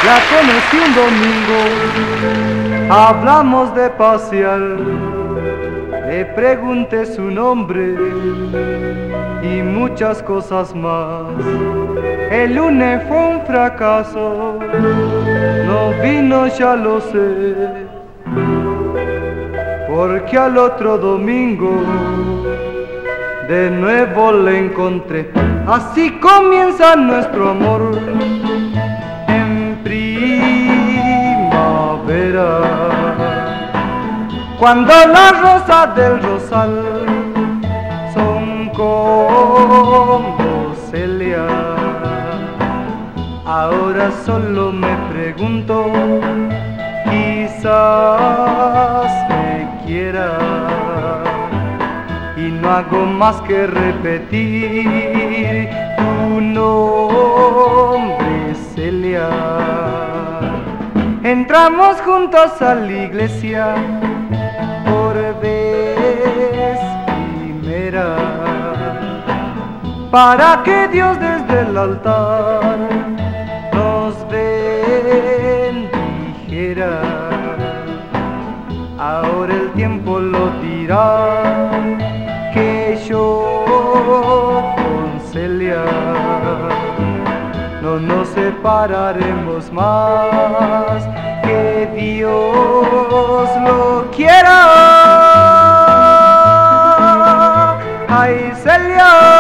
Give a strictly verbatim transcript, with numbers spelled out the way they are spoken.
La conocí un domingo, hablamos de pasear, le pregunté su nombre y muchas cosas más. El lunes fue un fracaso, no vino, ya lo sé, porque al otro domingo de nuevo le encontré. Así comienza nuestro amor en primavera, cuando las rosas del rosal son como celia. Ahora solo me pregunto, quizás me quiera, y no hago más que repetir tu nombre, Celia. Entramos juntos a la iglesia por vez primera, para que Dios desde el altar nos bendijera. Ahora el tiempo lo dirá, que yo con Celia no nos separaremos más, que Dios lo quiera. Ay, Celia.